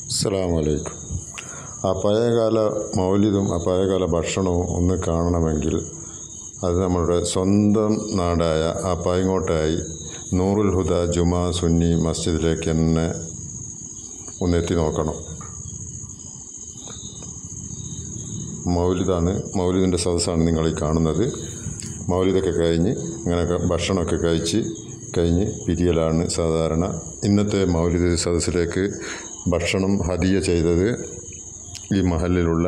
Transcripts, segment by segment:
അസ്സലാമു അലൈക്കും. ആ പഴയകാല മൗലിദും ആ പഴയകാല ഭക്ഷണവും ഒന്ന് കാണണമെങ്കിൽ അത് നമ്മളുടെ സ്വന്തം നാടായ ആ പൈങ്ങോട്ടായി നൂറുൽ ഹുദ ജുമാ സുന്നി മസ്ജിദിലേക്ക് തന്നെ ഒന്നെത്തി നോക്കണം. മൗലിദിൻ്റെ സദസ്സാണ് നിങ്ങൾ ഈ കാണുന്നത്. മൗലിദൊക്കെ കഴിഞ്ഞ് അങ്ങനെയൊക്കെ ഭക്ഷണമൊക്കെ കഴിഞ്ഞ് പിരിയലാണ് സാധാരണ. ഇന്നത്തെ മൗലിദ് സദസ്സിലേക്ക് ഭക്ഷണം ഹദിയ ചെയ്തത് ഈ മഹലിലുള്ള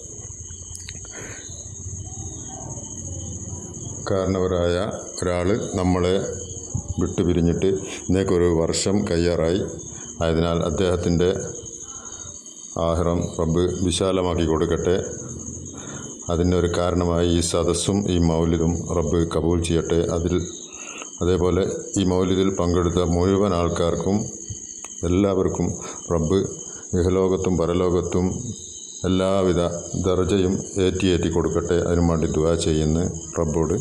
കാരണവരായ ഒരാൾ നമ്മളെ വിട്ടുപിരിഞ്ഞിട്ട് ഇന്നേക്കൊരു വർഷം കയ്യാറായി. ആയതിനാൽ അദ്ദേഹത്തിൻ്റെ ആഹ്റം റബ്ബ് വിശാലമാക്കി കൊടുക്കട്ടെ. അതിനൊരു കാരണമായി ഈ സദസ്സും ഈ മൗലിദും റബ്ബ് കബൂൽ ചെയ്യട്ടെ. അതേപോലെ ഈ മൗലിദിൽ പങ്കെടുത്ത മുഴുവൻ ആൾക്കാർക്കും എല്ലാവർക്കും റബ്ബ് ഇഹലോകത്തും പരലോകത്തും എല്ലാവിധ ദർജയും ഏറ്റി കൊടുക്കട്ടെ. അതിനു വേണ്ടി ദുആ ചെയ്യുന്നു റബ്ബോട്.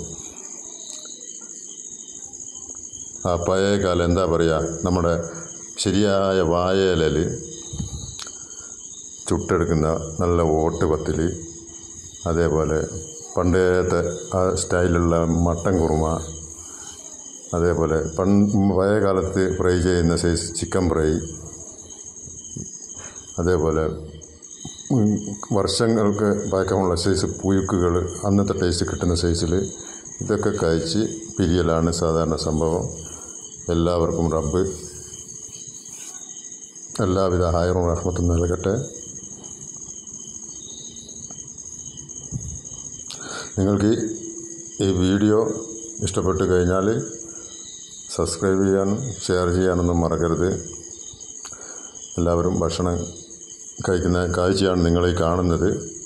ആ പഴയ കാലം എന്താ പറയുക, നമ്മുടെ ശരിയായ വാഴയിലയിൽ ചുട്ടെടുക്കുന്ന നല്ല ഓട്ട് പത്തിൽ, അതേപോലെ പണ്ടത്തെ ആ സ്റ്റൈലുള്ള മട്ടൻ കുറുമ, അതേപോലെ പഴയ കാലത്ത് ഫ്രൈ ചെയ്യുന്ന സൈസ് ചിക്കൻ ഫ്രൈ, അതേപോലെ വർഷങ്ങൾക്ക് പഴക്കമുള്ള സൈസ് പുഴുക്കുകൾ, അന്നത്തെ ടേസ്റ്റ് കിട്ടുന്ന സൈസിൽ ഇതൊക്കെ കഴിച്ച് പിരിയലാണ് സാധാരണ സംഭവം. എല്ലാവർക്കും റബ്ബ് എല്ലാവിധ ഹൈറും റഹ്മത്തും നൽകട്ടെ. നിങ്ങൾക്ക് ഈ വീഡിയോ ഇഷ്ടപ്പെട്ടു കഴിഞ്ഞാൽ സബ്സ്ക്രൈബ് ചെയ്യാനും ഷെയർ ചെയ്യാനൊന്നും മറക്കരുത്. എല്ലാവരും ഭക്ഷണം കഴിക്കുന്ന കാഴ്ചയാണ് നിങ്ങളീ കാണുന്നത്.